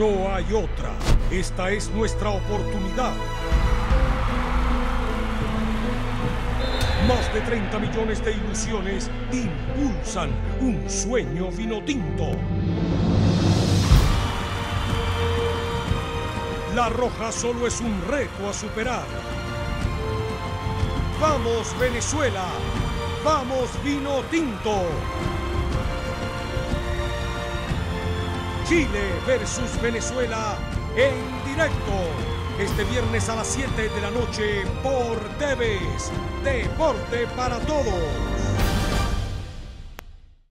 No hay otra. Esta es nuestra oportunidad. Más de 30 millones de ilusiones impulsan un sueño vinotinto. La Roja solo es un reto a superar. ¡Vamos, Venezuela! ¡Vamos, Vinotinto! Chile versus Venezuela en directo. Este viernes a las 7 de la noche por TVS. Deporte para todos.